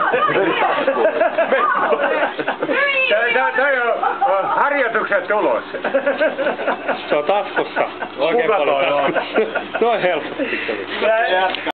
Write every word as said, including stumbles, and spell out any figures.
Toi on harjoituksen tulos. Se on taskussa. Oikein paljon taskussa. Noin helposti.